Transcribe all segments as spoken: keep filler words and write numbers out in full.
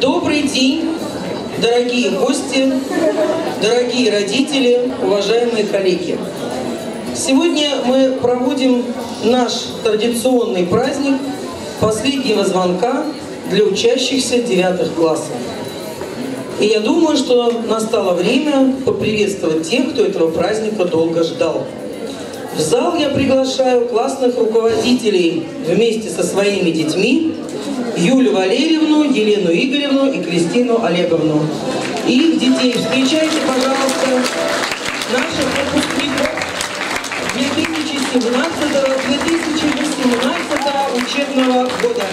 Добрый день, дорогие гости, дорогие родители, уважаемые коллеги. Сегодня мы проводим наш традиционный праздник последнего звонка для учащихся девятых классов. И я думаю, что настало время поприветствовать тех, кто этого праздника долго ждал. В зал я приглашаю классных руководителей вместе со своими детьми Юлию Валерьевну, Елену Игоревну и Кристину Олеговну. И их детей встречайте, пожалуйста, наших выпускников две тысячи семнадцатого — две тысячи восемнадцатого учебного года.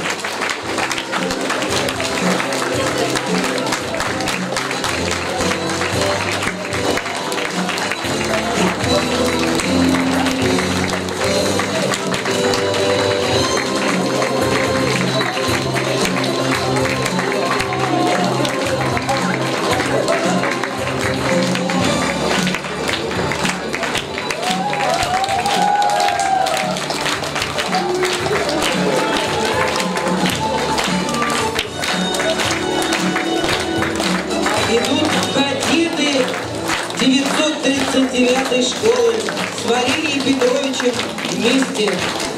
девятой школы с Валерием Петровичем вместе.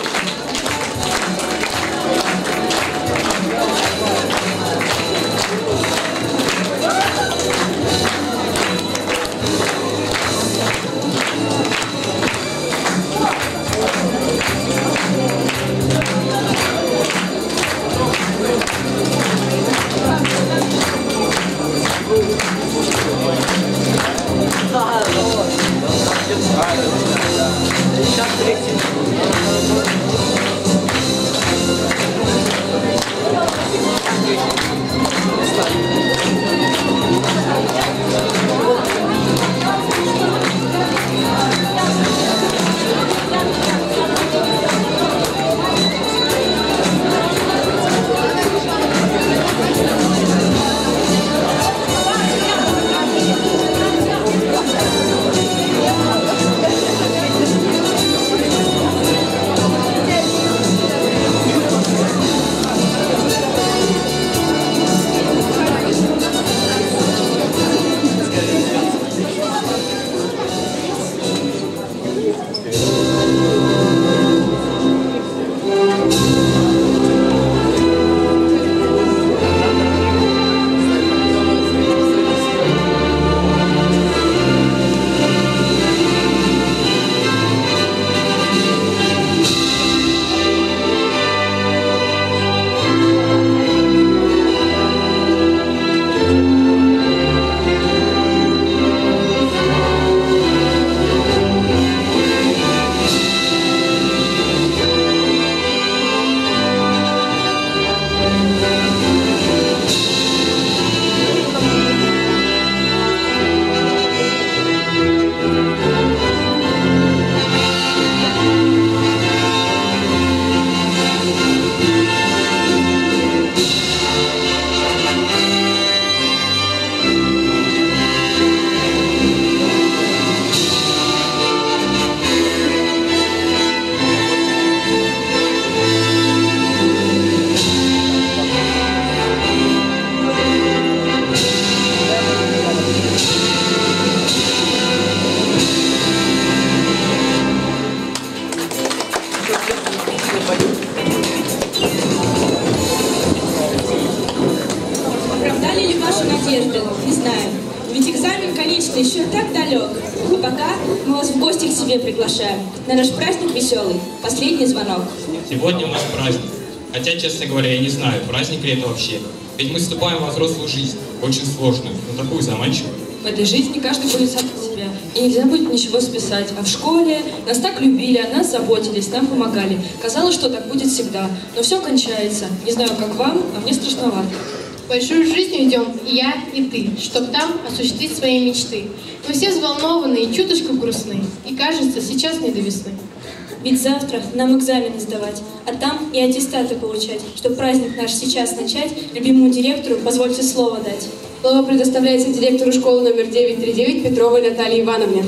Оправдали ли ваши надежды? Не знаю. Ведь экзамен, конечно, еще так далек. А пока мы вас в гости к себе приглашаем. На наш праздник веселый. Последний звонок. Сегодня у нас праздник. Хотя, честно говоря, я не знаю, праздник ли это вообще. Ведь мы вступаем во взрослую жизнь. Очень сложную, но такую заманчивую. В этой жизни каждый будет сам за себя. И нельзя будет ничего списать. А в школе нас так любили, о нас заботились, нам помогали. Казалось, что так будет всегда. Но все кончается. Не знаю, как вам, а мне страшновато. Большую жизнь идем и я, и ты, чтоб там осуществить свои мечты. Мы все взволнованы и чуточку грустны. И кажется, сейчас не до весны. Ведь завтра нам экзамены сдавать, а там и аттестаты получать. Чтобы праздник наш сейчас начать, любимому директору позвольте слово дать. Слово предоставляется директору школы номер девятьсот тридцать девять Петровой Наталье Ивановне.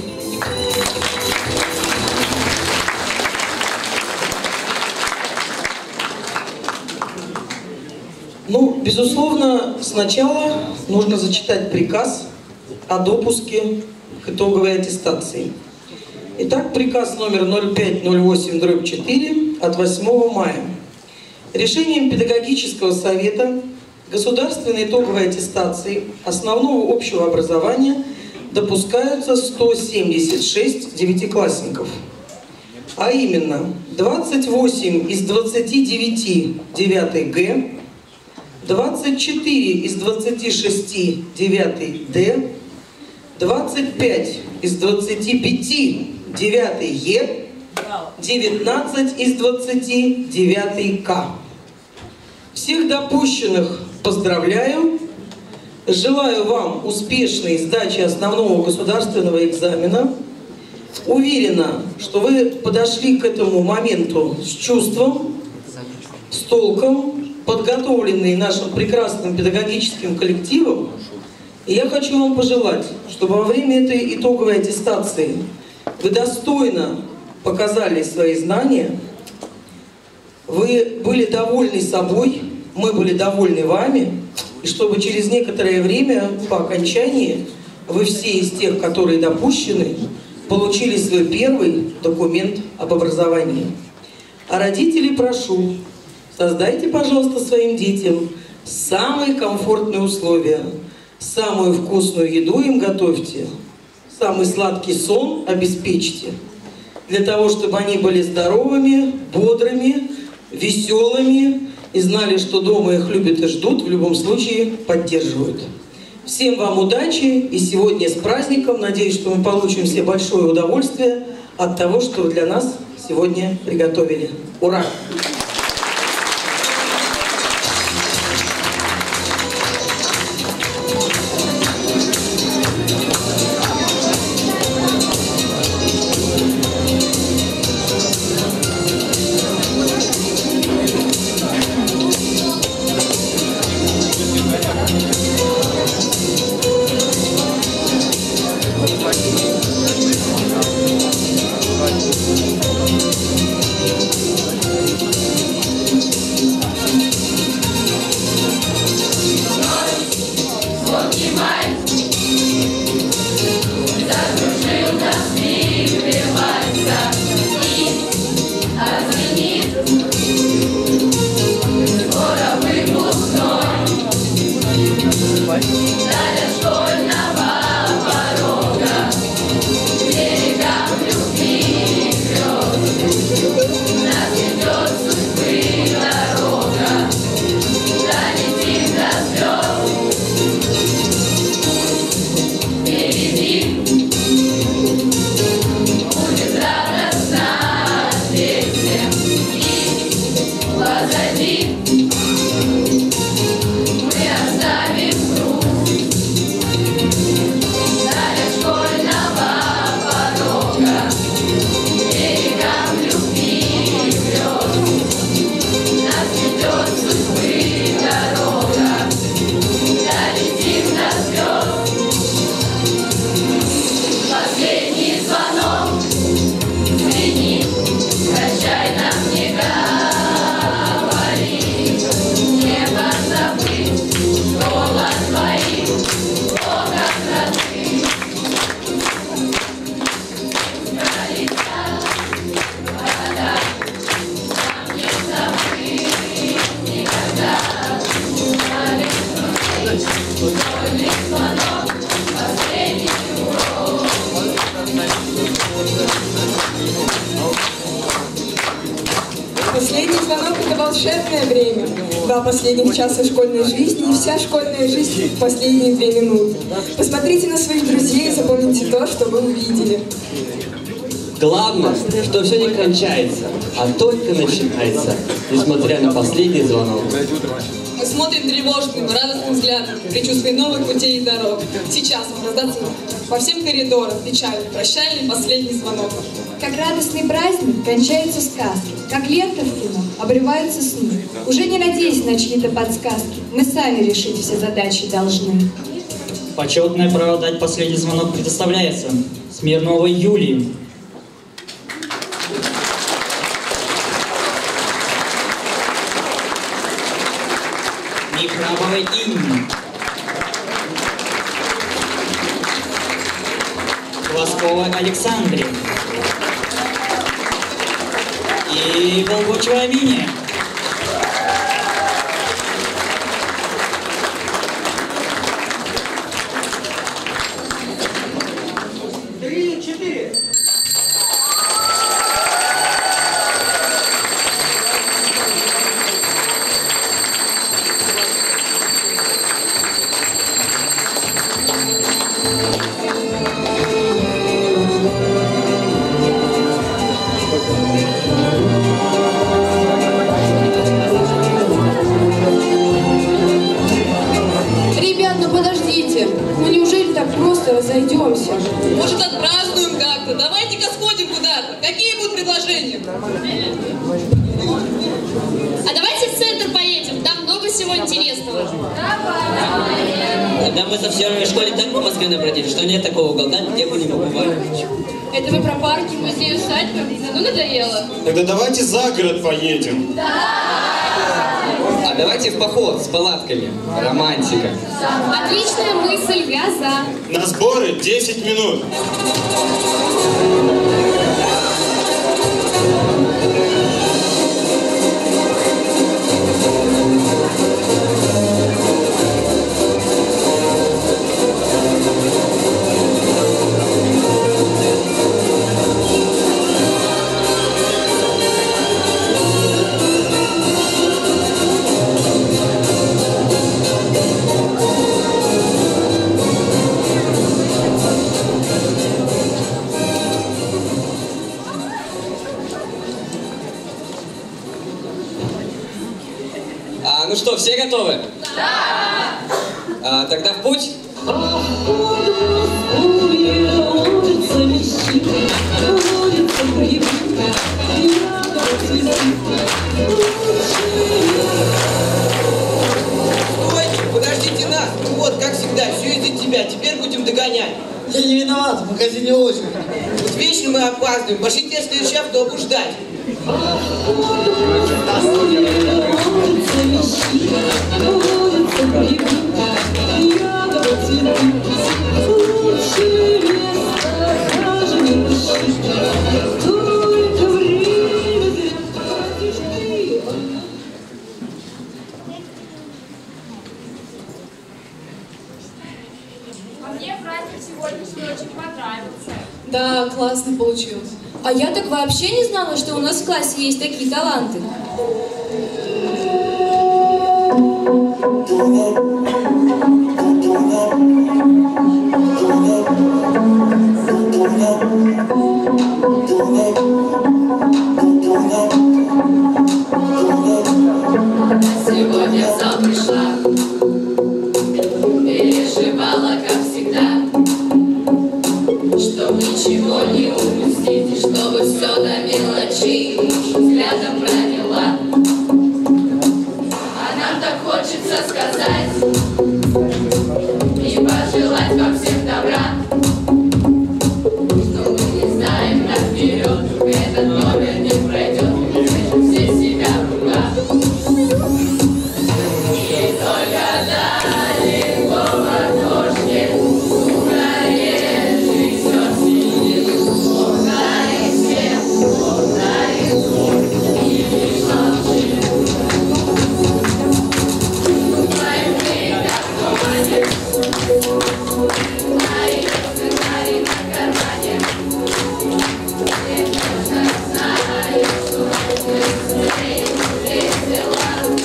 Ну, безусловно, сначала нужно зачитать приказ о допуске к итоговой аттестации. Итак, приказ номер ноль пять ноль восемь дробь четыре от восьмого мая. Решением педагогического совета государственной итоговой аттестации основного общего образования допускаются сто семьдесят шесть девятиклассников. А именно, двадцать восемь из двадцати девяти девятый Г, двадцать четыре из двадцати шести девятый Д, двадцать пять из двадцати пяти девятый Е, девятнадцать из двадцати девятый К. Всех допущенных поздравляю. Желаю вам успешной сдачи основного государственного экзамена. Уверена, что вы подошли к этому моменту с чувством, с толком, подготовленные нашим прекрасным педагогическим коллективом. И я хочу вам пожелать, чтобы во время этой итоговой аттестации вы достойно показали свои знания, вы были довольны собой, мы были довольны вами, и чтобы через некоторое время по окончании вы все из тех, которые допущены, получили свой первый документ об образовании. А родителей прошу, создайте, пожалуйста, своим детям самые комфортные условия, самую вкусную еду им готовьте, самый сладкий сон обеспечьте, для того, чтобы они были здоровыми, бодрыми, веселыми и знали, что дома их любят и ждут, в любом случае поддерживают. Всем вам удачи и сегодня с праздником. Надеюсь, что мы получим все большое удовольствие от того, что вы для нас сегодня приготовили. Ура! Последний звонок – это волшебное время. Два последних часа школьной жизни и вся школьная жизнь в последние две минуты. Посмотрите на своих друзей и запомните то, что вы увидели. Главное, что все не кончается, а только начинается, несмотря на последний звонок. Мы смотрим тревожным, радостным взглядом, предчувствуя новых путей и дорог. Сейчас он раздастся по всем коридорам печаль, прощальный последний звонок. Как радостный праздник кончаются сказки, как лента в кино обрываются сны. Уже не надеясь на чьи-то подсказки, мы сами решить все задачи должны. Почетное право дать последний звонок предоставляется Смирновой Юлии. Не Крабовой Инне, Глазковой Александре и Волгочевой Амине. Три, четыре. Ребят, ну подождите. Ну неужели так просто разойдемся? Может, отпразднуем как-то? Давайте-ка сходим куда-то. Какие будут предложения? А давайте в центр поедем, там много всего интересного. Когда мы со всеми в школе так по Москве набродили, что нет такого уголка, где бы не побывали. Это вы про парки, музеи, усадьбы? Ну надоело. Тогда давайте за город поедем. А давайте в поход с палатками. Романтика. Отличная мысль, я за. На сборы десять минут. А, ну что, все готовы? Да! А, тогда в путь? Стойте, подождите нас. Ну вот, как всегда, все из-за тебя. Теперь будем догонять. Я не виноват, в магазине очередь. Вот вечно мы опаздываем. Пошлите следующий автобус ждать. Мне праздник сегодняшний очень понравился. Да, классно получилось. А я так вообще не знала, что у нас в классе есть такие таланты. Сегодня в зал пришла, переживала, как всегда, чтоб ничего не упустить, и чтобы все до мелочей взглядом проняла. А нам так хочется сказать и пожелать вам всем добра, что мы не знаем наперед, этот номер не пройдет, все себя в руках. И только далеко в окошке угорит жизнь осенит, угорит свет, угорит и лишь молчит. Думаем мы, как в тумане, найдем сценарий на кармане. Ты точно знаешь, что мы весела.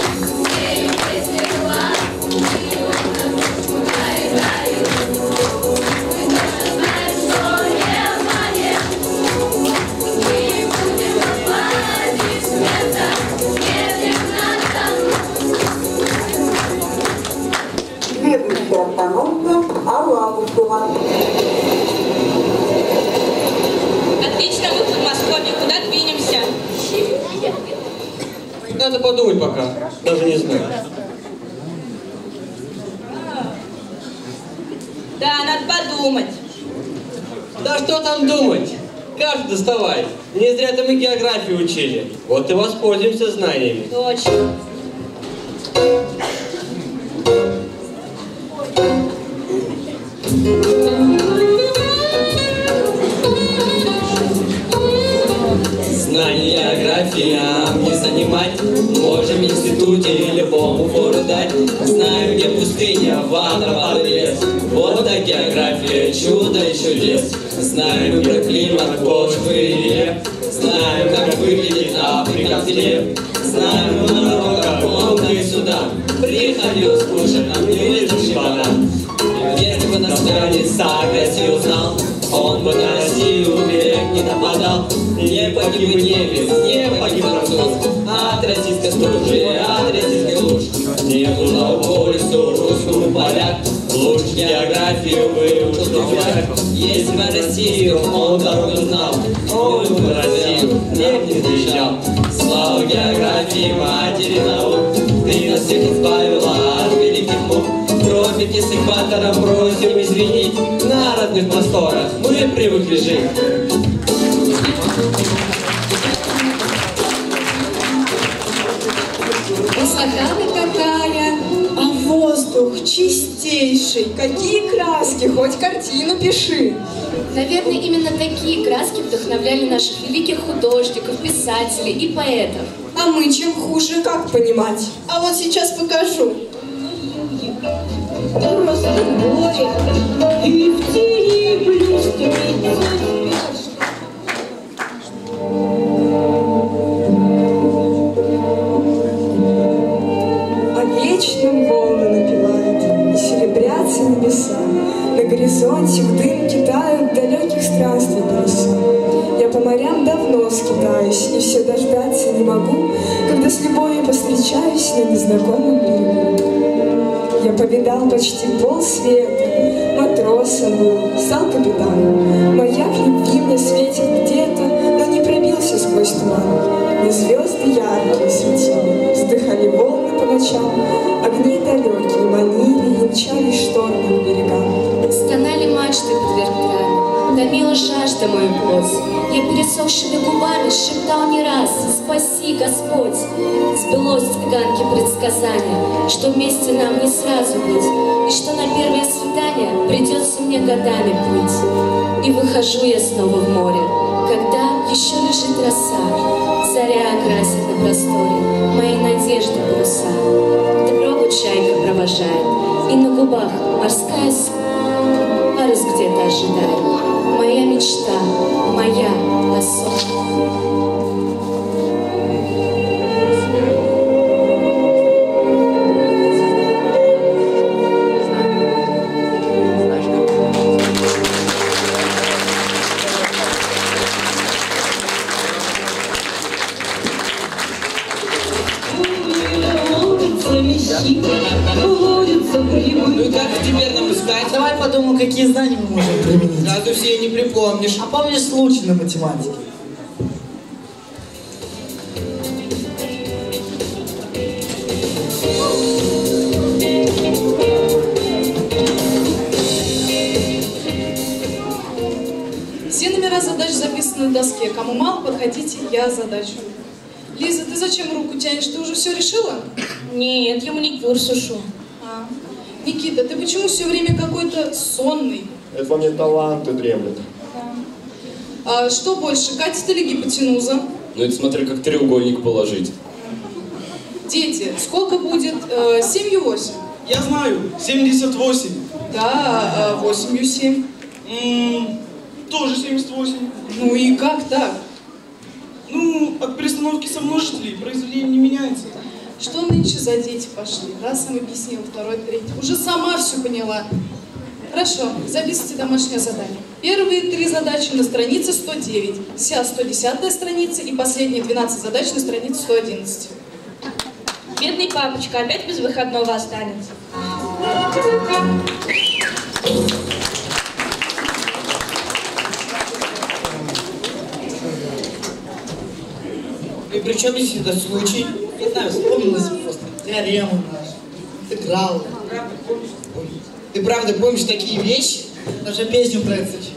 Следующая остановка Алабушева. Отлично, выход в Москве. Куда двинемся? Надо подумать пока. Даже не знаю. Да, надо подумать. Да что там думать? Карту доставай. Не зря-то мы географию учили. Вот и воспользуемся знаниями. Точно. погулять. Знаем, где пустыня, водопад и лес. Вот так география, чудо и чудес. Знаем про климат, почвы и рек. Знаем, как выглядит Африка в селе. Знаем много, как Конго и Судан. Приходил слушать нам неведущий банан. Если бы нас глянец Сократий узнал, он бы на Россию век не нападал. Не погиб бы немец, не погиб француз от российской стужи, от российской луж. Не было по лесу русскому поляк, лучше географию выучил друзья. Если бы Россию он дорогу знал, он бы Россию век не встречал. Слава географии, матери наук, ты нас всех избавила от великих мук. Тропики с экватором просим извинить, на родных просторах мы привыкли жить. Высота какая, а воздух чистейший. Какие краски, хоть картину пиши. Наверное, именно такие краски вдохновляли наших великих художников, писателей и поэтов. А мы чем хуже, как понимать? А вот сейчас покажу. Просто море, и в тени блестит. А вечным волны напевают, и серебрятся небеса. На горизонте в дымке тают далеких странствий паруса. Я по морям давно скитаюсь, и все дождаться не могу, когда с любовью повстречаюсь на незнакомом берегу. Я повидал почти полсвета, матросом был, стал капитаном. Маяк любви мне светит где-то, но не пробился сквозь туман. Не звезды яркие светили, вздыхали волны по ночам, огни далекие манили и мчались штормы к берегам. Стонали мачты под ветрами, томила жажда мою плоть. Я пересохшими губами шептал не раз: «Спаси, Господь!» Сбылось в цыганке предсказание, что вместе нам не сразу быть, и что на первое свидание придется мне годами плыть. И выхожу я снова в море, когда еще лежит роса, заря окрасит на просторе мои надежды паруса. Дорогу чайка провожает, и на губах морская соль. Парус где-то ожидает, моя мечта, моя тоска. Ну и как теперь нам искать? Давай подумаем, какие знания мы можем применить. Сразу все не припомнишь. А помнишь случай на математике? Все номера задач записаны на доске. Кому мало, подходите, я задачу. Лиза, ты зачем руку тянешь? Ты уже все решила? Нет, я маникюр сушу. А. Никита, ты почему все время какой-то сонный? Это во мне таланты дремлют. А. А что больше, катет или гипотенуза? Ну это смотри, как треугольник положить. Дети, сколько будет э, семью восемь? Я знаю, семьдесят восемь. Да, а восемью семь. М-м, тоже семьдесят восемь. Ну и как так? Ну, от перестановки сомножителей произведение не меняется. Что нынче за дети пошли? Раз им объяснил, второй, третий. Уже сама все поняла. Хорошо, записывайте домашнее задание. Первые три задачи на странице сто девять, вся сто десятая страница и последние двенадцать задач на странице сто одиннадцать. Бедный папочка опять без выходного останется. И при чем здесь этот случай? Не знаю, вспомнилось просто. Теорема наша, интеграл. Ты правда помнишь такие вещи? Даже песню про это сочинил.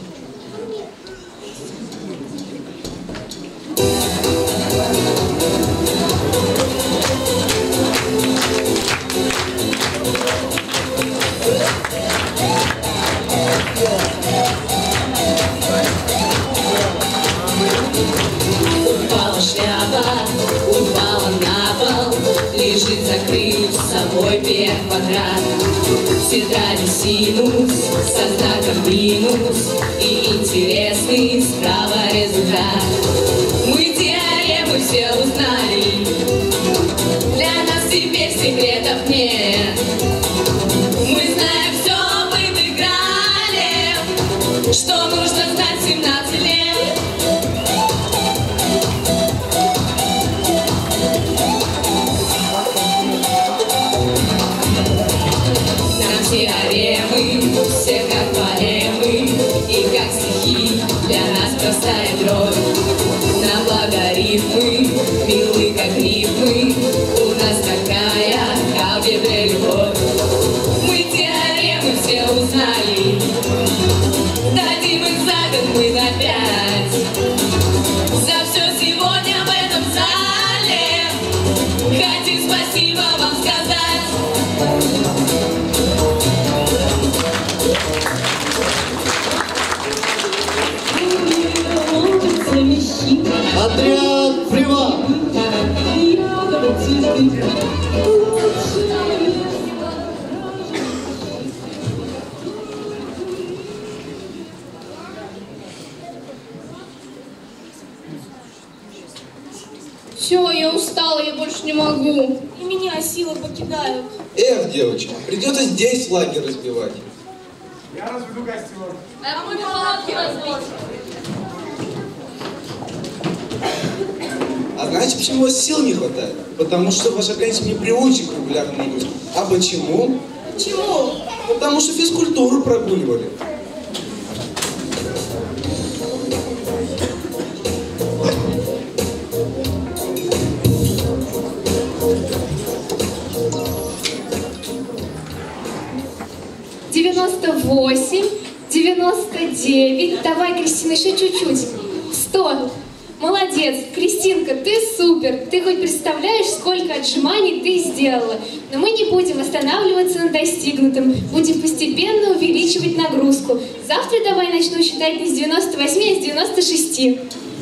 Упала шляпа, упала на пол, лежит, закрыв с собой песня. все квадрат. В тетради синус со знаком минус и интересный справа результат. Мы теоремы все узнали, для нас теперь секретов нет. Мы знаем все об интеграле, что нужно знать в семнадцать лет. Нам теоремы, все как поэмы и как стихи, для нас простая дробь. Нам логарифмы, милы как рифмы, у нас такая к алгебре любовь. Мы теоремы все узнали, дадим экзамен мы на пять. За все сегодня в этом зале хотим спасибо вам сказать. Отряд «Приват». Все, я устала, я больше не могу. И меня силы покидают. Эх, девочка, придется здесь лагерь разбивать. Я разведу костер. А мы палатки разбить. А знаете, почему у вас сил не хватает? Потому что ваш организм не приучен к регулярным нагрузкам. А почему? Почему? Потому что физкультуру прогуливали. девяносто восемь, девяносто девять. Давай, Кристина, еще чуть-чуть. сто. Молодец, Кристинка, ты супер. Ты хоть представляешь, сколько отжиманий ты сделала. Но мы не будем останавливаться на достигнутом. Будем постепенно увеличивать нагрузку. Завтра давай начну считать не с девяноста восьми, а с девяноста шести.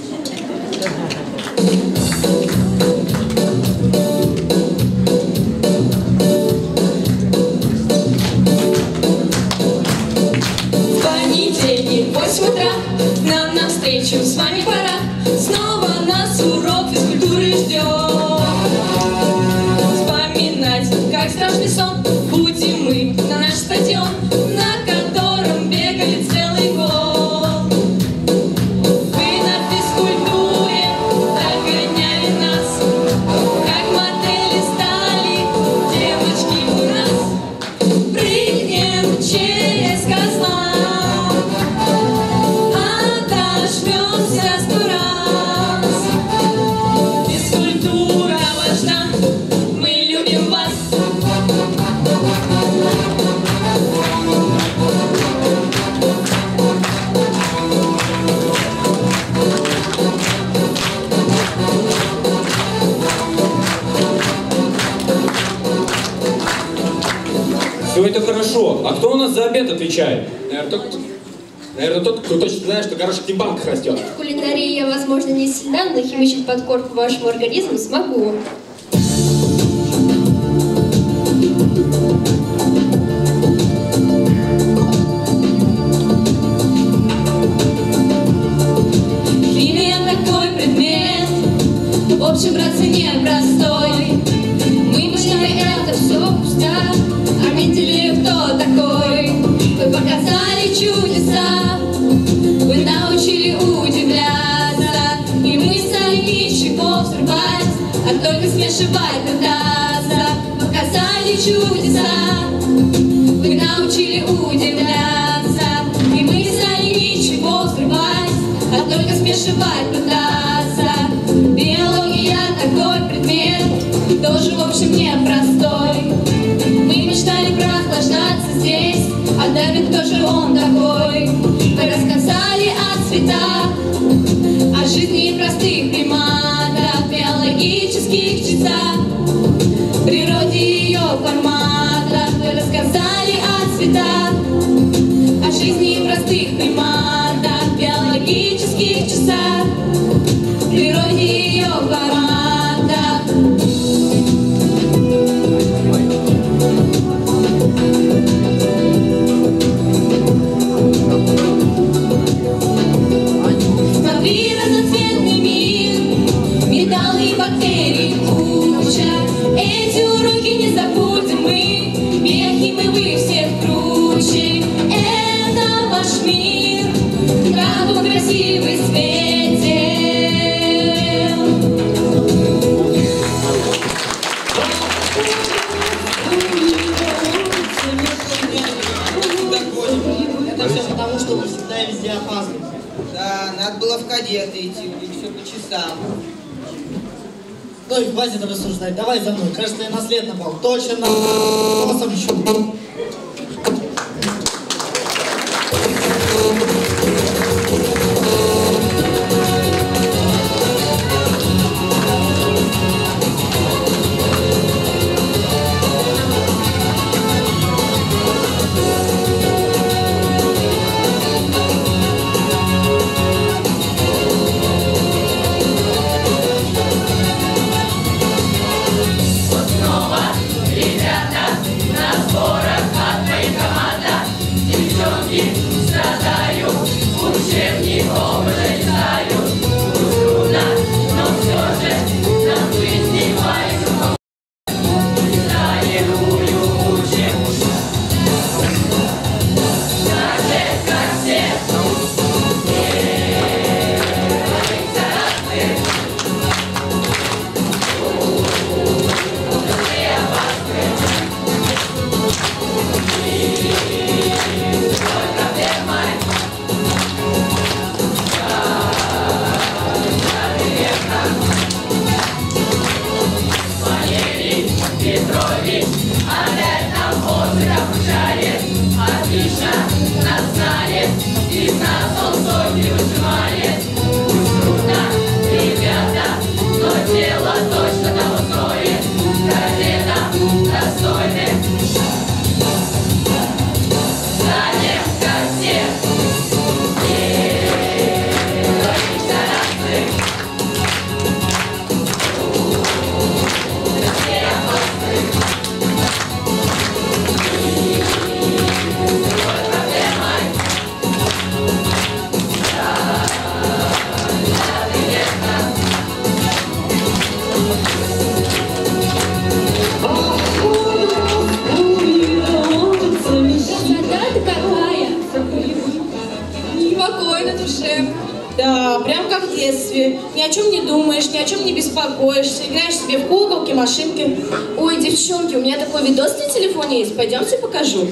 В понедельник в восемь утра нам навстречу с вами пора. Снова нас урок физкультуры ждет. Вспоминать, как страшный сон, будем мы на наш стадион, на котором бегали целый год. Вы на физкультуре так гоняли нас, как модели стали девочки у нас. Прыгнем через козла, отожмемся сто раз. Физкультура важна, мы любим вас. Все это хорошо. А кто у нас за обед отвечает? Наверное, тот, наверное, тот, кто точно знает, что горошек не в банках растет. В кулинарии я, возможно, не сильна, но химичить подкорку вашему организму смогу. Химия такой предмет, в общем, братцы, непростой. Мы поняли, это все пуста, а видели, кто такой. Вы показали чудеса, вы научили удивляться, и мы стали ничего взрывать, а только смешивать пытаться. Показали чудеса, вы научили удивляться, и мы стали ничего взрывать, а только смешивать пытаться. Биология такой предмет, тоже в общем непростой. Мы мечтали прохлаждаться здесь, а Дэвид, кто же он такой? Вы рассказали о цветах, о жизни простых приматов, биологических часах, природе ее форматов. Вы рассказали о цветах, о жизни простых приматов, биологических часах, природе ее форматов. я опаздываю. Да, надо было в кадеты идти, у них все по часам. Ой, хватит рассуждать, давай за мной. Кажется, я на след напал. Точно на носом щу. Да, прям как в детстве. Ни о чем не думаешь, ни о чем не беспокоишься. Играешь себе в куколки, машинки. Ой, девчонки, у меня такой видос на телефоне есть. Пойдемте покажу.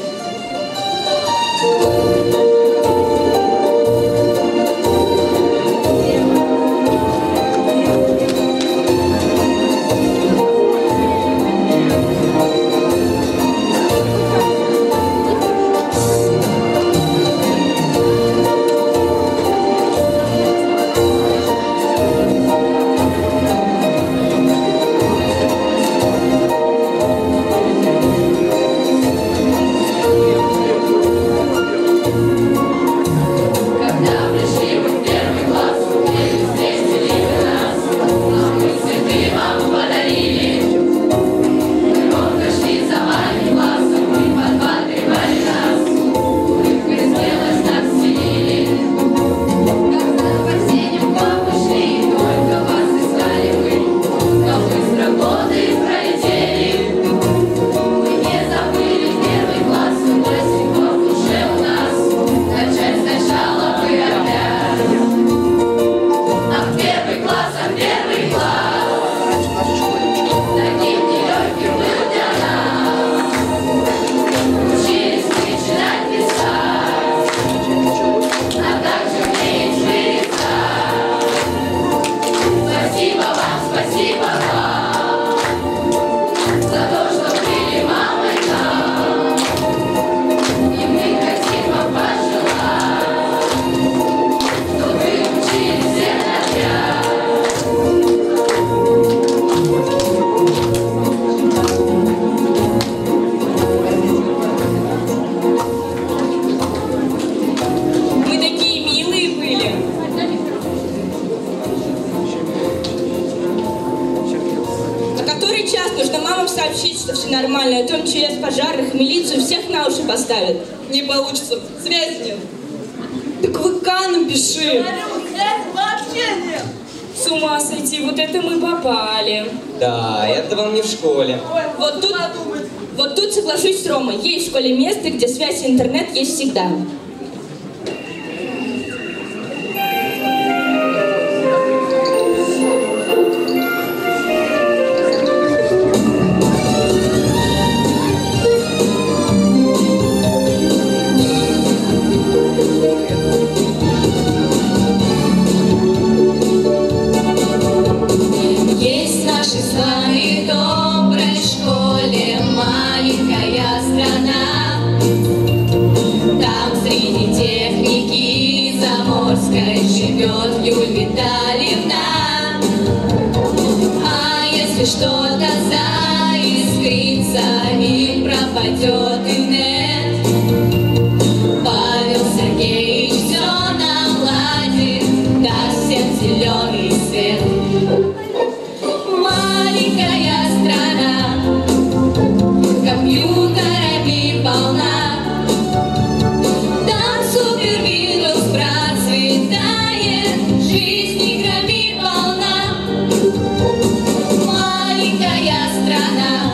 Сообщить, что все нормально, а то МЧС, пожарных, милицию, всех на уши поставят. Не получится, связи нет. Так в ВК напиши. Вообще нет. С ума сойти, вот это мы попали. Да, это вам не в школе. Вот тут, вот тут соглашусь с Ромой. Есть в школе место, где связь и интернет есть всегда. среди техники заморской живет Юль Витальевна. А если что-то заискрится и пропадет инет, Павел Сергеевич все наладит, даст всем зеленый свет. Маленькая страна, компьютерами полна, там супервирус процветает, жизнь играми полна. Маленькая страна,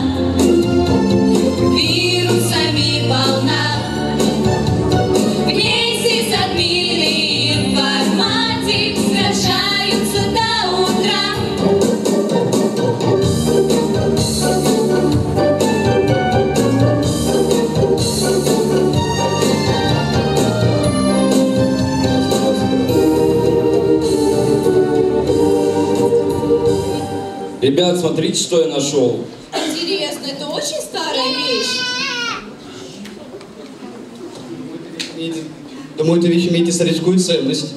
вирусами полна, в ней сисадмины и информатик сражаются до утра. Ребят, смотрите, что я нашел. Интересно, это очень старая вещь. Думаю, эта вещь имеет историческую ценность.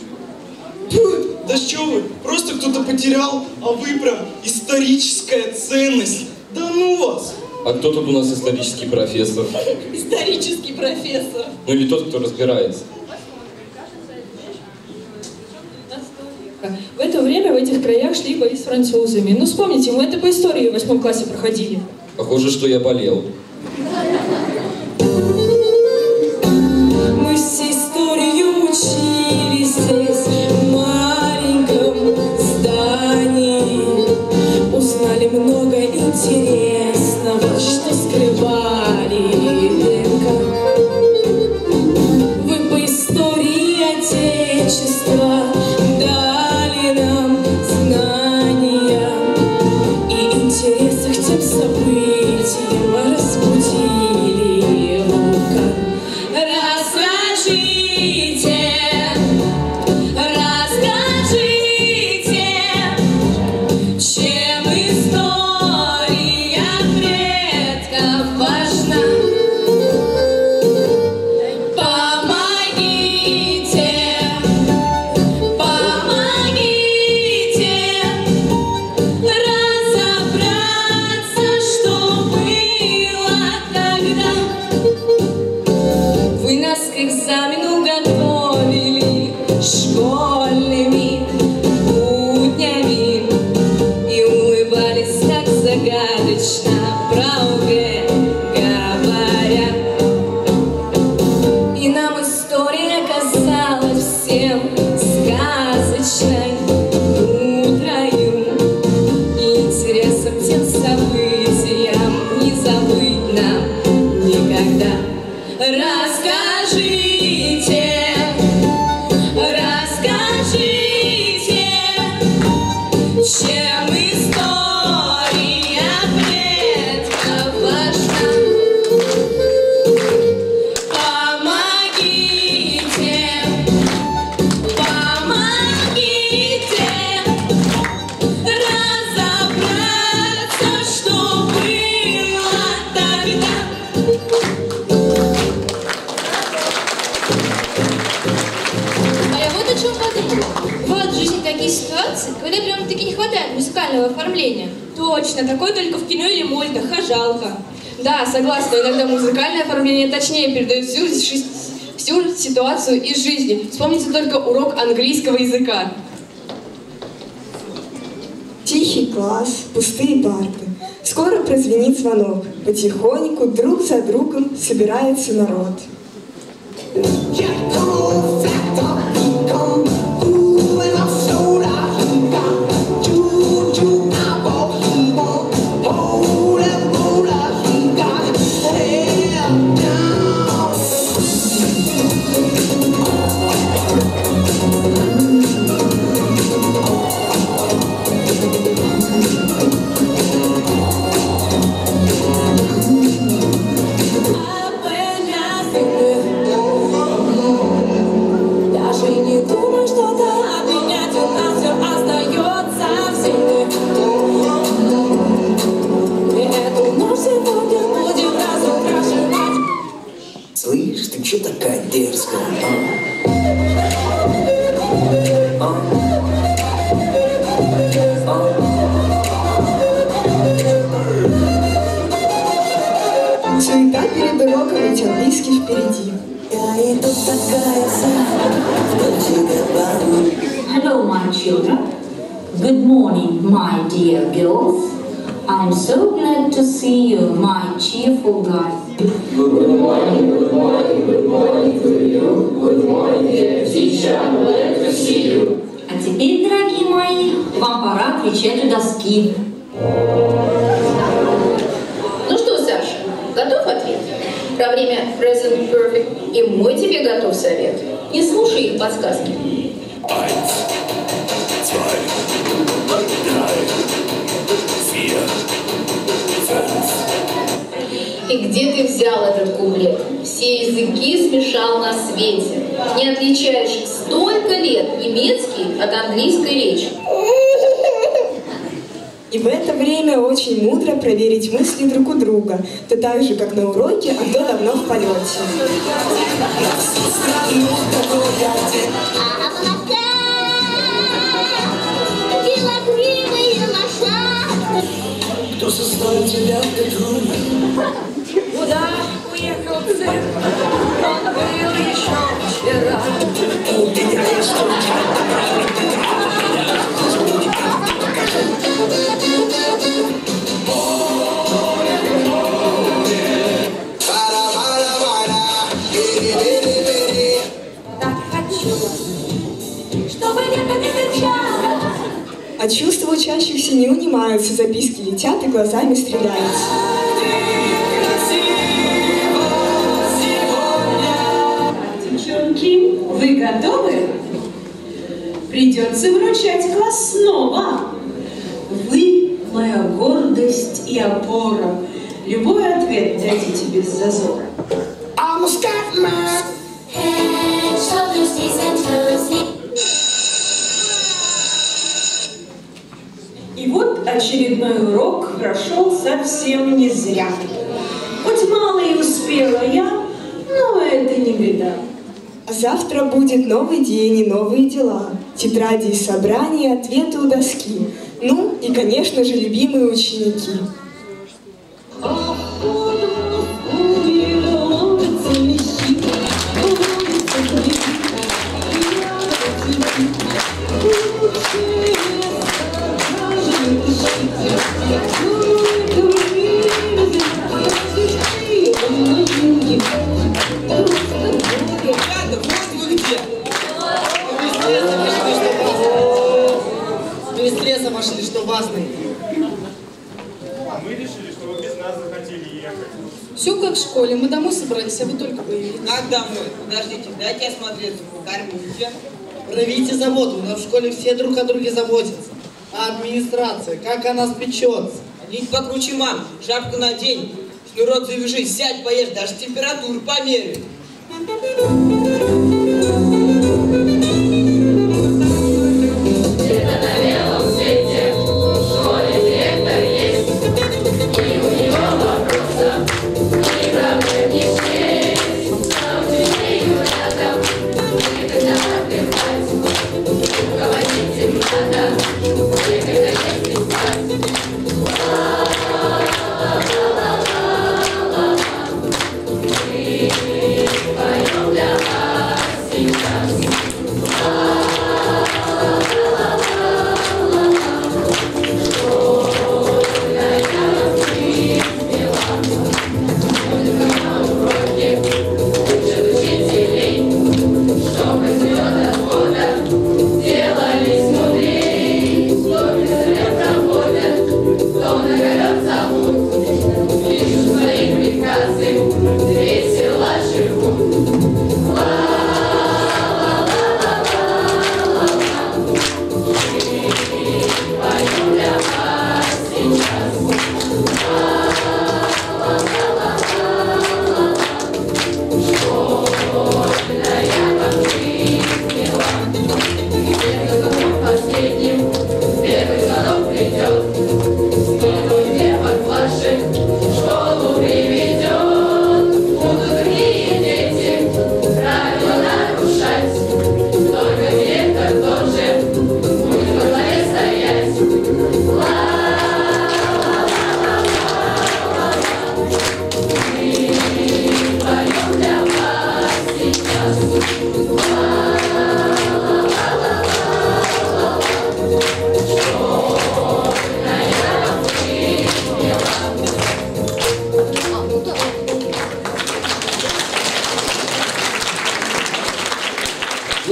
Да что вы, просто кто-то потерял, а вы прям историческая ценность. Да ну вас! А кто тут у нас исторический профессор? Исторический профессор. Ну или тот, кто разбирается. В это время в этих краях шли бои с французами. Ну вспомните, мы это по истории в восьмом классе проходили. Похоже, что я болел. Мы все историю учили здесь, в маленьком здании. Узнали много интересного, что скрывали века. Вы по истории Отечества дали нам знания и интерес к тем событиям разбудили рука. Расскажите, расскажите, чем история предков важна. Помогите, помогите разобраться, что было тогда. Вы нас к экзамену готовили школьными буднями и улыбались так загадочно, про ОГЭ говоря. И нам история казалась всем сказочной, мудрою, и интересом к тем событиям не забыть нам никогда. Расскажите, расскажите, чем история предков важна. Помогите, помогите разобраться, что было тогда. А я вот о чем подумала. Бывают в жизни такие ситуации, когда прям-таки не хватает музыкального оформления. Точно, такое только в кино или мультах, а жалко. Да, согласна, иногда музыкальное оформление точнее передает всю, ши- всю ситуацию из жизни. Вспомните только урок английского языка. Тихий класс, пустые парты. Скоро прозвенит звонок. Потихоньку, друг за другом собирается народ. Даже Слышь, ты чё такая дерзкая, а? А? Суета перед уроком, ведь английский впереди. Hello, my children. Good morning, my dear girls. I'm so glad to see you, my cheerful guys. Good morning, good morning, good morning to you. Good morning, dear teacher. I'm glad to see you. А теперь, дорогие мои, вам пора кричать у доски. Ну что, Саша, готов ответ? Про время present perfect и мой тебе готов совет. Не слушай их подсказки. Eins, zwei, drei, vier, fünf. И где ты взял этот куплет? Все языки смешал на свете. Не отличаешь столько лет немецкий от английской речи. И в это время очень мудро проверить мысли друг у друга. То так же, как на уроке, а то давно в полете. Кто составил тебя в петру? Куда уехал цирк? Он был еще вчера. Убедяя, что у тебя так хочу, чтобы не кричала. А чувства учащихся не унимаются, записки летят и глазами стреляются. Девчонки, вы готовы? Придется вручать класс снова. Вы моя гордость и опора. Любой ответ дадите без зазора. I'm a Scatman. Head, shoulders, knees and toes. И вот очередной урок прошел совсем не зря. Хоть мало и успела я, но это не беда. А завтра будет новый день и новые дела. Тетради и собрания, ответы у доски. Ну и, конечно же, любимые ученики. Без леса пошли, что важно. Мы решили, что вы без нас захотели ехать. Все как в школе, мы домой собрались, а вы только появились. Как домой? Подождите, дайте осмотреться, покормите. Проявите заботу, у нас в школе все друг о друге заботятся. А администрация, как о нас печется. Нить покруче мам, шапку надень, шнурок завяжи, сядь, поешь, даже температуру померяй. Где-то на белом свете в школе директор есть, и у него вопросов ни проблем не есть. Нам детей рядом некогда отдыхать, руководить им надо, некогда есть и спать. Мы поем для вас сейчас.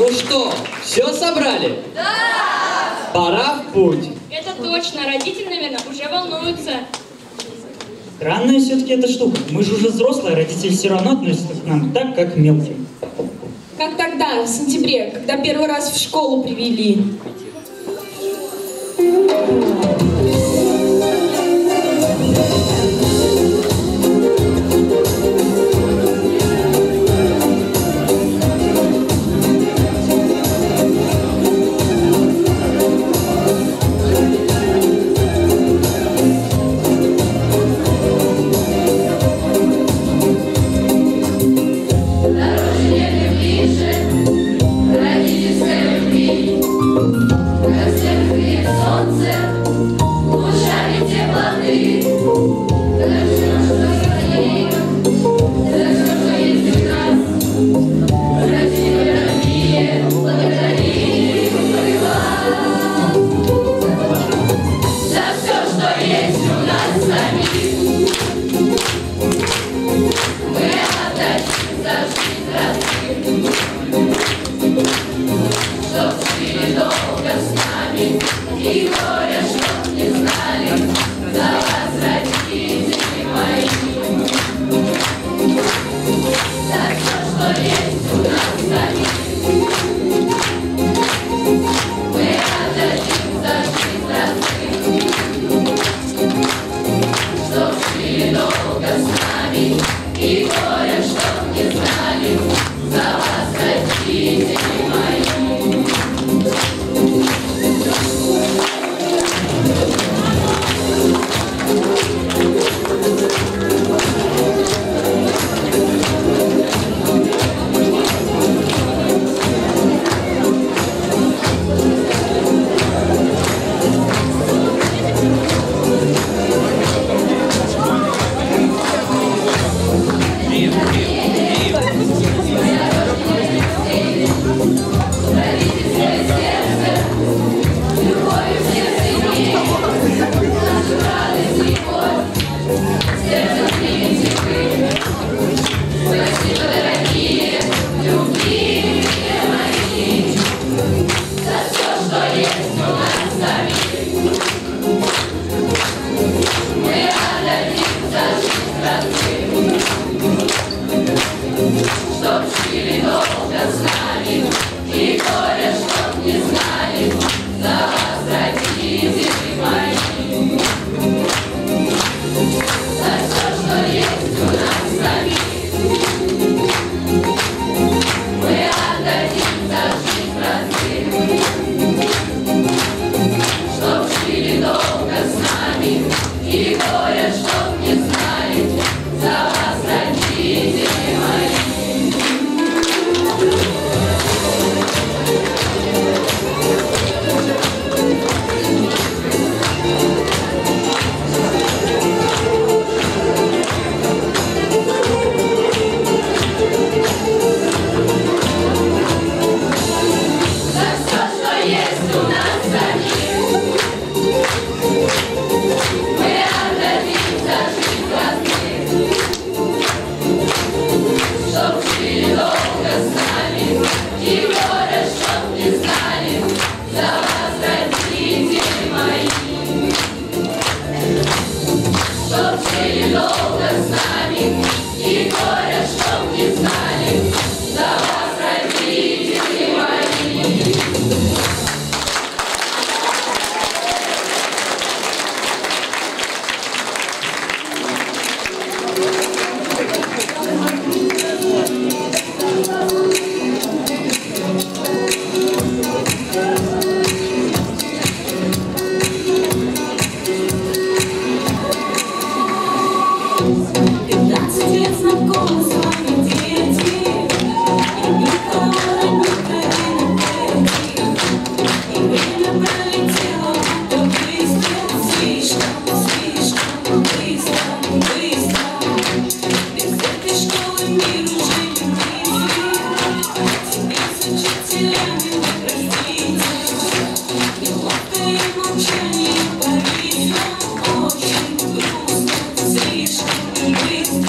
Ну что, все собрали? Да! Пора в путь. Это точно. Родители, наверное, уже волнуются. Странная все-таки эта штука. Мы же уже взрослые, родители все равно относятся к нам так, как к мелким. Как тогда, в сентябре, когда первый раз в школу привели.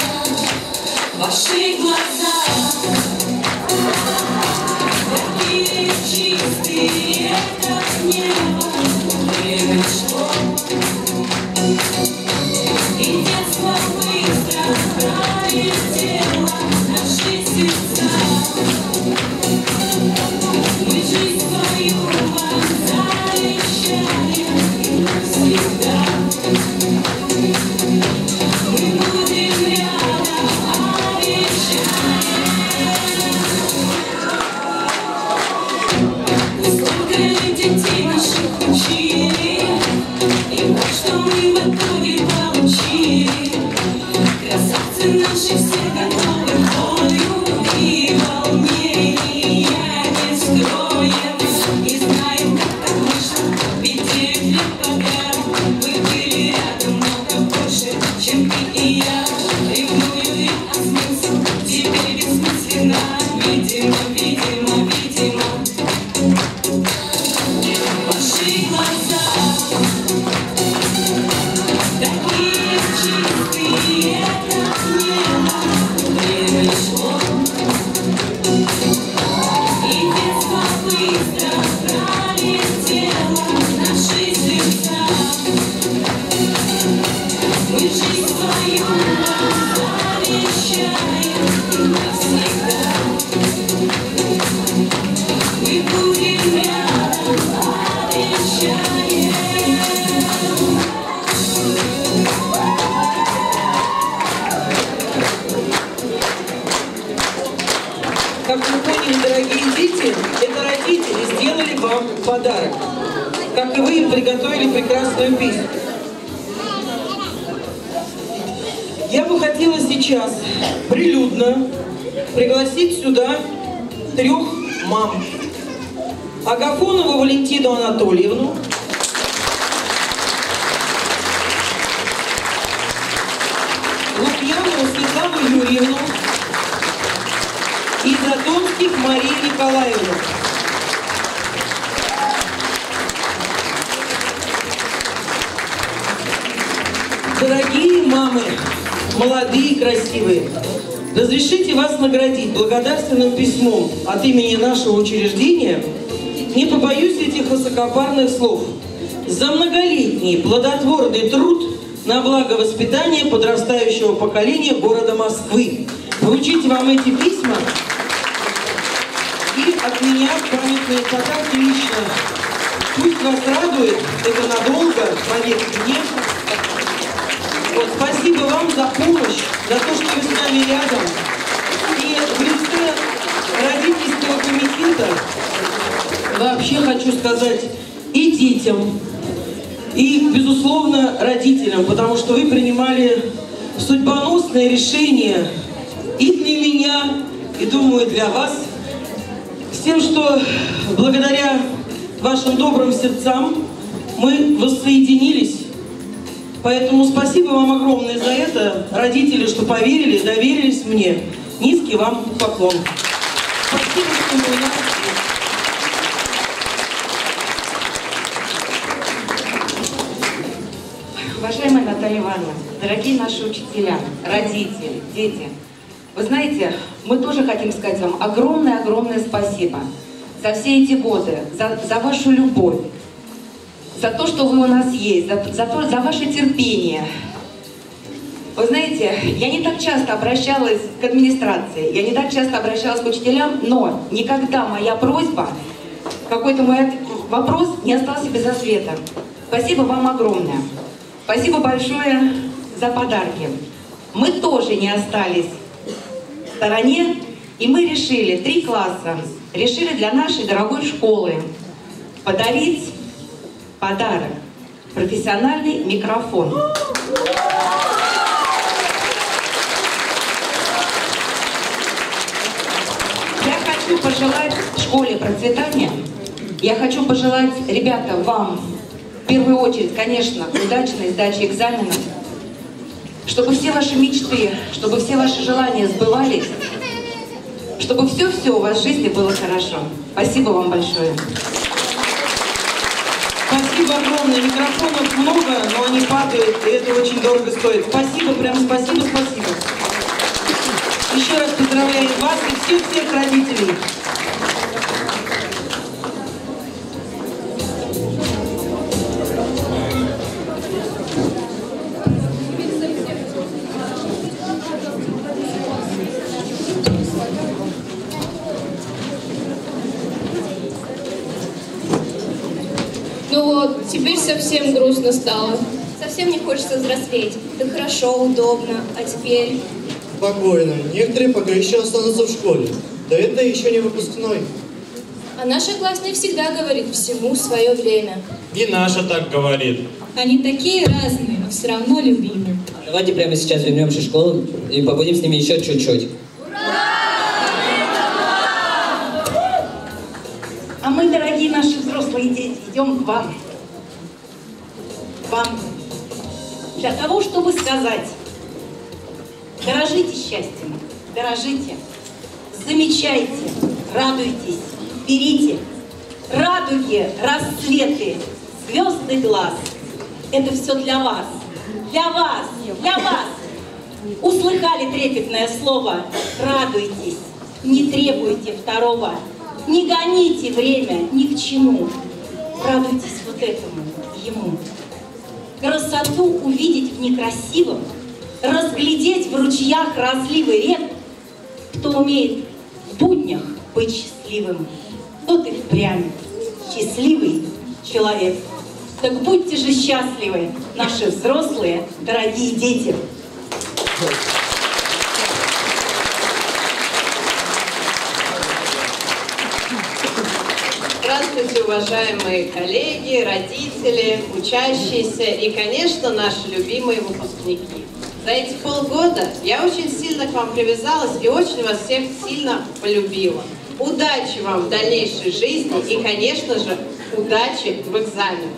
Ваши глаза такие Подарок. Как и вы, приготовили прекрасную песню. Я бы хотела сейчас прилюдно пригласить сюда трех мам. Агафонову Валентину Анатольевну, Лукьянову Светлану Юрьевну и Затонских Марию Николаевну. Дорогие мамы, молодые и красивые, разрешите вас наградить благодарственным письмом от имени нашего учреждения, не побоюсь этих высокопарных слов, за многолетний плодотворный труд на благо воспитания подрастающего поколения города Москвы. Вручите вам эти письма и от меня памятные подарки лично. Пусть вас радует, это надолго, поверьте мне. Вот, спасибо вам за помощь, за то, что вы с нами рядом. И в лице родительского комитета вообще хочу сказать и детям, и, безусловно, родителям, потому что вы принимали судьбоносное решение и для меня, и, думаю, для вас, с тем, что благодаря вашим добрым сердцам мы воссоединились. Поэтому спасибо вам огромное за это, родители, что поверили, доверились мне. Низкий вам поклон. Спасибо, что вы меня. Уважаемая Наталья Ивановна, дорогие наши учителя, родители, дети, вы знаете, мы тоже хотим сказать вам огромное-огромное спасибо за все эти годы, за, за вашу любовь, за то, что вы у нас есть, за, за, то, за ваше терпение. Вы знаете, я не так часто обращалась к администрации, я не так часто обращалась к учителям, но никогда моя просьба, какой-то мой вопрос не остался без ответа. Спасибо вам огромное. Спасибо большое за подарки. Мы тоже не остались в стороне, и мы решили, три класса, решили для нашей дорогой школы подарить подарок. Профессиональный микрофон. Я хочу пожелать школе процветания. Я хочу пожелать, ребята, вам, в первую очередь, конечно, удачной сдачи экзаменов, чтобы все ваши мечты, чтобы все ваши желания сбывались, чтобы все-все у вас в жизни было хорошо. Спасибо вам большое. Спасибо огромное. Микрофонов много, но они падают, и это очень дорого стоит. Спасибо, прям спасибо, спасибо. Еще раз поздравляю вас и всех-всех родителей. Вот, теперь совсем грустно стало. Совсем не хочется взрослеть. Так хорошо, удобно. А теперь... Спокойно. Некоторые пока еще останутся в школе. Да это еще не выпускной. А наша классная всегда говорит: всему свое время. И наша так говорит. Они такие разные, но все равно любимы. Давайте прямо сейчас вернемся в школу и побудем с ними еще чуть-чуть. А мы, дорогие наши взрослые дети, идем к вам. К вам. Для того, чтобы сказать: дорожите счастьем, дорожите, замечайте, радуйтесь, берите. Радуги, рассветы, звезды глаз. Это все для вас, для вас, для вас. Услыхали трепетное слово? Радуйтесь, не требуйте второго. Не гоните время ни к чему. Радуйтесь вот этому, ему. Красоту увидеть в некрасивом, разглядеть в ручьях разливы рек. Кто умеет в буднях быть счастливым, тот и впрямь счастливый человек. Так будьте же счастливы, наши взрослые, дорогие дети. Здравствуйте, уважаемые коллеги, родители, учащиеся и, конечно, наши любимые выпускники. За эти полгода я очень сильно к вам привязалась и очень вас всех сильно полюбила. Удачи вам в дальнейшей жизни и, конечно же, удачи в экзаменах.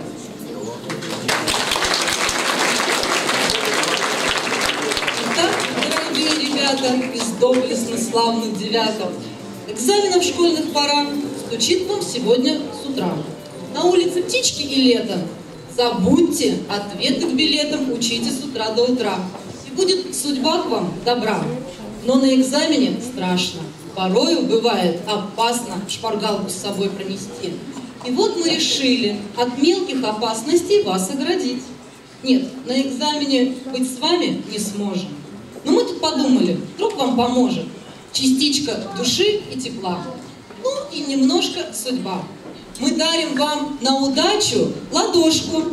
Итак, дорогие ребята из доблестно славных девяток, экзаменов школьных пора стучит вам сегодня с утра. На улице птички и лето. Забудьте ответы к билетам, учите с утра до утра. И будет судьба к вам добра. Но на экзамене страшно. Порою бывает опасно шпаргалку с собой пронести. И вот мы решили от мелких опасностей вас оградить. Нет, на экзамене быть с вами не сможем. Но мы тут подумали, вдруг вам поможет частичка души и тепла. Ну и немножко судьба. Мы дарим вам на удачу ладошку.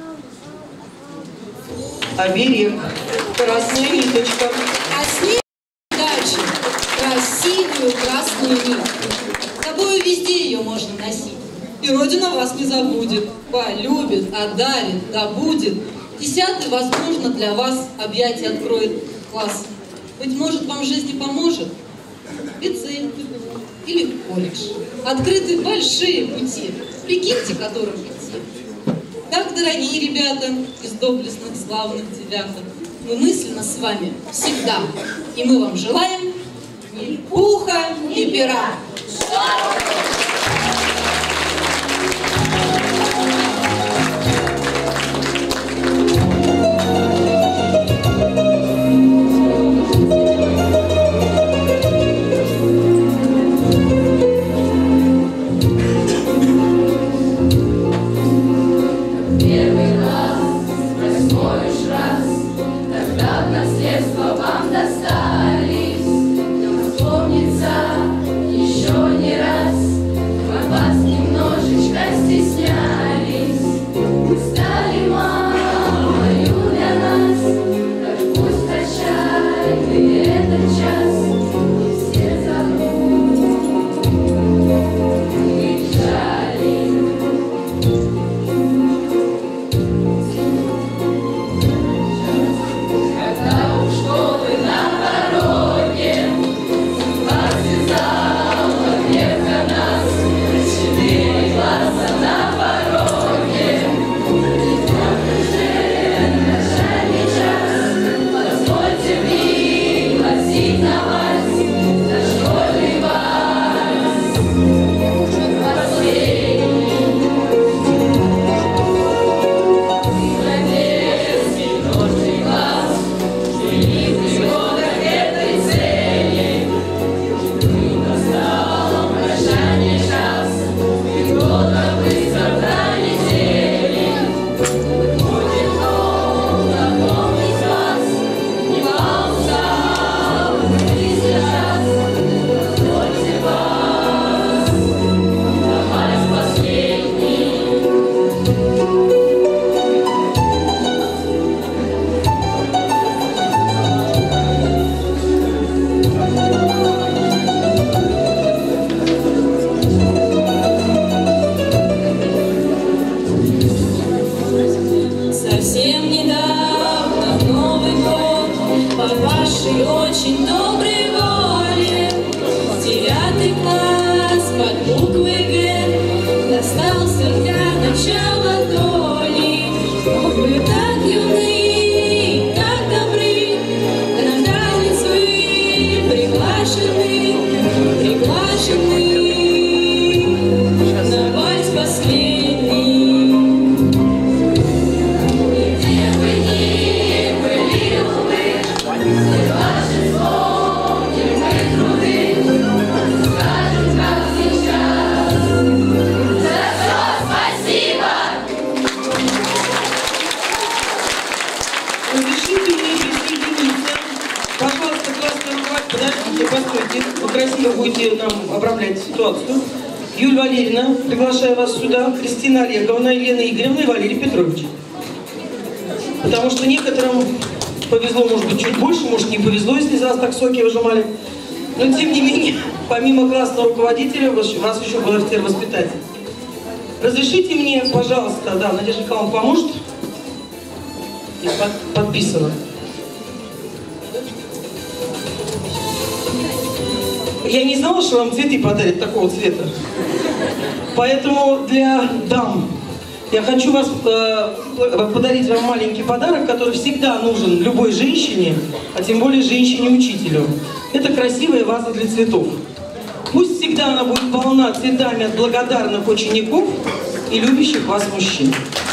Оберег. Красная ниточка. А с ней удачи. Красивую красную нить. С собой везде ее можно носить. И Родина вас не забудет. Полюбит, одарит, добудет. Десятый, возможно, для вас объятия откроет класс. Быть может, вам в жизни поможет лицей или колледж. Открыты большие пути, прикиньте, которым идти. Так, дорогие ребята из доблестных славных девяток, мы мысленно с вами всегда. И мы вам желаем ни пуха, ни пера. Вам достались, но вспомнится еще не раз. приглашены на вальс последний. Где бы ни были мы, все ваши вспомним мы труды, скажем, как сейчас, за все спасибо. Разрешите мне присоединиться. Пожалуйста, классный руководитель, подождите, постойте. Вы красиво будете нам оправлять ситуацию. Юлия Валерьевна, приглашаю вас сюда. Кристина Олеговна, Елена Игоревна и Валерий Петрович. Потому что некоторым повезло, может быть, чуть больше, может, не повезло, если из вас так соки выжимали. Но, тем не менее, помимо классного руководителя, вас еще был офицер-воспитатель. Разрешите мне, пожалуйста, да, Надежда Николаевна поможет. Здесь под, подписано. Я не знала, что вам цветы подарят такого цвета. Поэтому для дам я хочу вас э, подарить вам маленький подарок, который всегда нужен любой женщине, а тем более женщине-учителю. Это красивая ваза для цветов. Пусть всегда она будет полна цветами от благодарных учеников и любящих вас мужчин.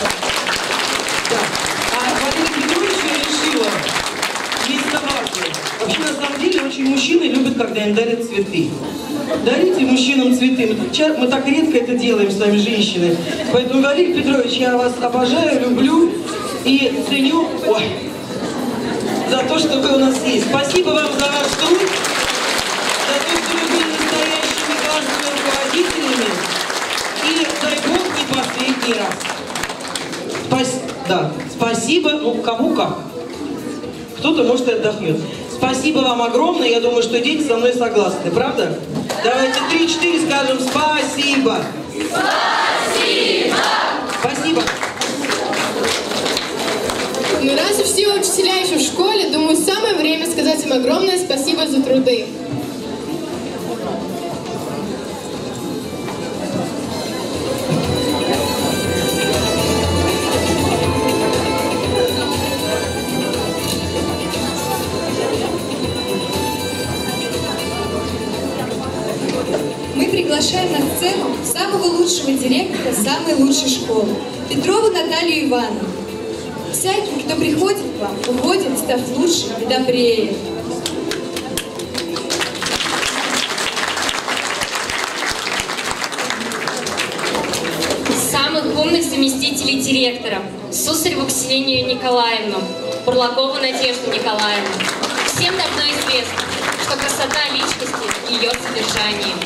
Вообще, на самом деле, очень мужчины любят, когда им дарят цветы. Дарите мужчинам цветы. Мы так, мы так редко это делаем с вами, женщины. Поэтому, Валерий Петрович, я вас обожаю, люблю и ценю ой, за то, что вы у нас есть. Спасибо вам за ваш труд, за то, что вы были настоящими классными руководителями. И, дай Бог, не последний раз. Спас... Да, спасибо, ну, кому как. Кто-то, может, и отдохнет. Спасибо вам огромное. Я думаю, что дети со мной согласны. Правда? Давайте три-четыре скажем спасибо. Спасибо. Спасибо. Ну, раз все учителя еще в школе, думаю, самое время сказать им огромное спасибо за труды. Приглашаем на сцену самого лучшего директора самой лучшей школы, Петрову Наталью Ивановну. Всякий, кто приходит к вам, уходит, став лучше и добрее. Самых умных заместителей директора: Сусареву Ксению Николаевну, Бурлакову Надежду Николаевну. Всем давно известно, что красота личности в ее содержании.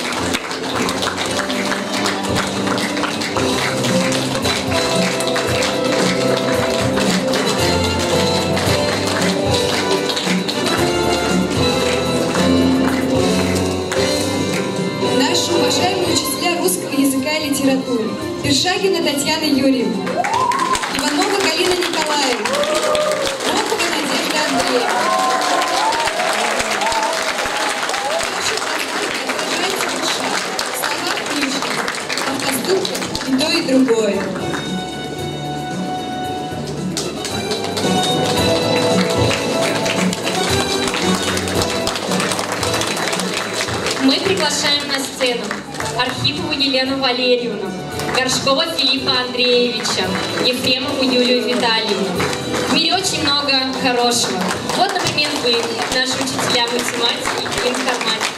Наши уважаемые учителя русского языка и литературы: Першагина Татьяна Юрьевна, Иванова Галина Николаевна, Рокова Надежда Андреевна. И то, и другое. Мы приглашаем на сцену Архипову Елену Валерьевну, Горшкова Филиппа Андреевича, Ефремову Юлию Витальевну. В мире очень много хорошего. Вот, например, вы, наши учителя математики и информатики.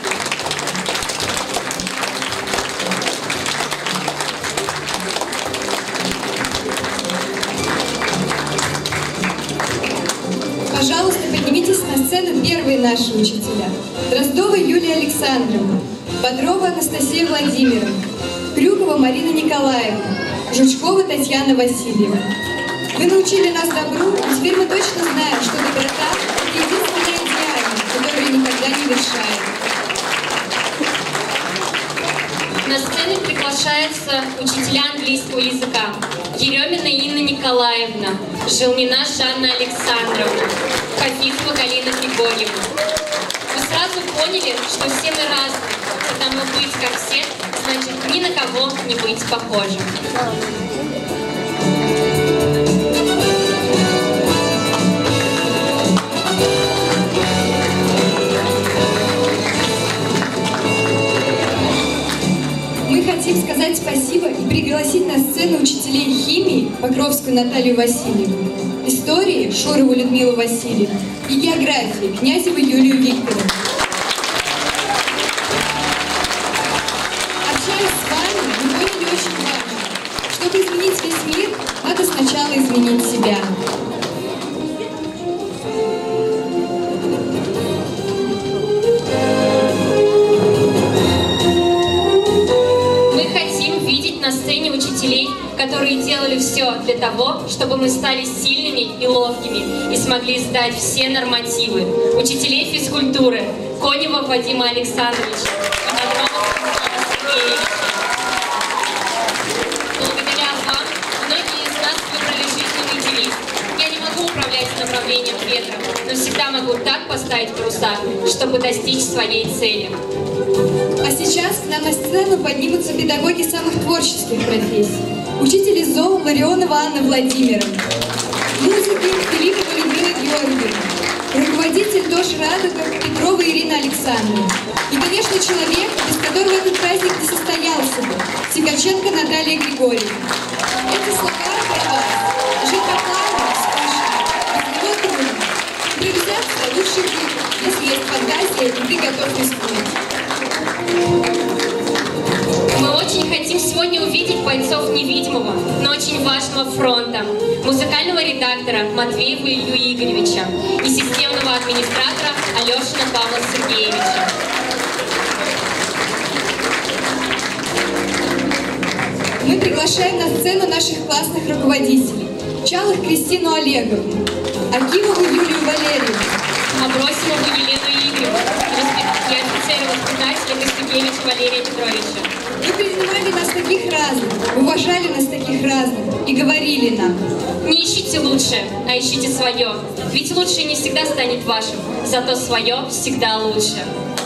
Пожалуйста, поднимитесь на сцену первые наши учителя. Дроздова Юлия Александровна, Бодрова Анастасия Владимировна, Крюкова Марина Николаевна, Жучкова Татьяна Васильевна. Вы научили нас добру, и теперь мы точно знаем, что доброта – это единственная идеальность, которая никогда не мешает. На сцену приглашаются учителя английского языка: Еремина Инна Николаевна, Желнина Жанна Александровна, Хафизова Галина Григорьевна. Вы сразу поняли, что все мы разные, потому быть как все, значит ни на кого не быть похожим. хотим сказать спасибо и пригласить на сцену учителей химии Покровскую Наталью Васильевну, истории Шурову Людмилу Васильевну и географии Князеву Юлию Викторовну. Общаясь с вами, мы поняли очень важно. Чтобы изменить весь мир, надо сначала изменить себя. На сцене учителей, которые делали все для того, чтобы мы стали сильными и ловкими и смогли сдать все нормативы. Учителей физкультуры Конева Вадима Александровича, благодаря вам многие из нас выбрали жизненный девиз. Я не могу управлять направлением ветра, но всегда могу так поставить паруса, чтобы достичь своей цели. А сейчас к нам на сцену поднимутся педагоги самых творческих профессий. Учитель из зоо Ларионова Анна Владимировна, музыки Филиппова Людмила Георгиевна, руководитель ТОШ «Радуга» Петрова Ирина Александровна. И, конечно, человек, без которого этот праздник не состоялся бы, Тикаченко Наталья Григорьевна. Эти слова для вас. Жить по плану, скучно, без него трудно. Импровизация – лучший выход, если есть фантазия и ты готов рискнуть. Мы очень хотим сегодня увидеть бойцов невидимого, но очень важного фронта, музыкального редактора Матвеева Илью Игоревича и системного администратора Алешина Павла Сергеевича. Мы приглашаем на сцену наших классных руководителей. Чалых Кристину Олеговну, Акимову Юлию Валерьевну, Абросимову Елену Игоревну и офицера-воспитателя Костюкевича Валерия Петровича. Вы принимали нас таких разных, уважали нас таких разных и говорили нам: не ищите лучшее, а ищите свое. Ведь лучшее не всегда станет вашим, зато свое всегда лучше.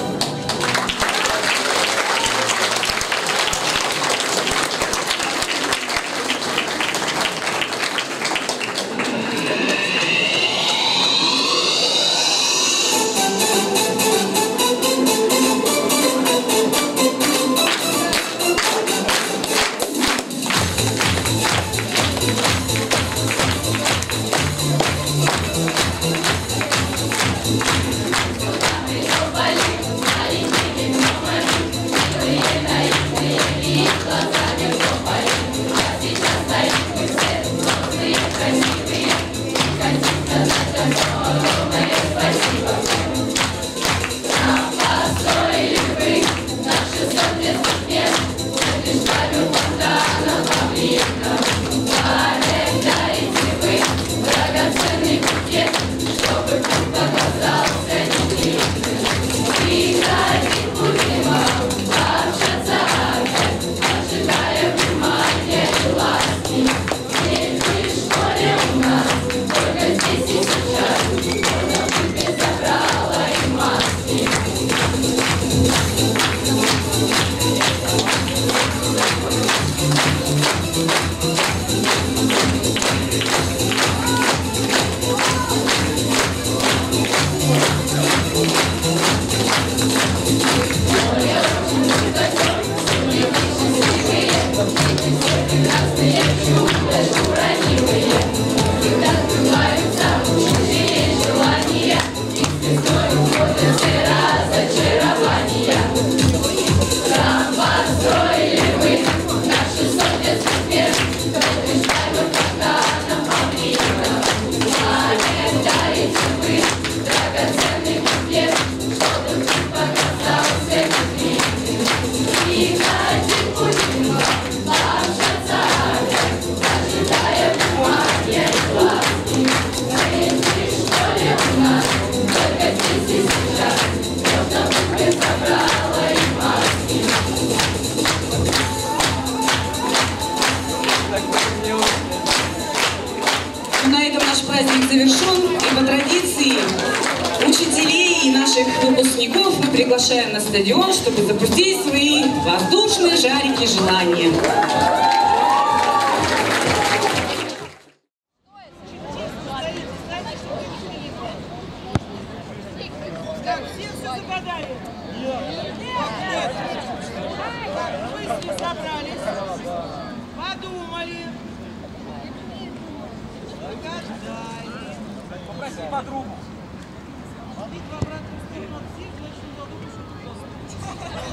Приглашаем на стадион, чтобы запустить свои воздушные шарики желания. Все загадали. Нет, нет. Вы собрали. Спаси подругу. Воды два брата в сторону от всех, значит, не должно быть, что тут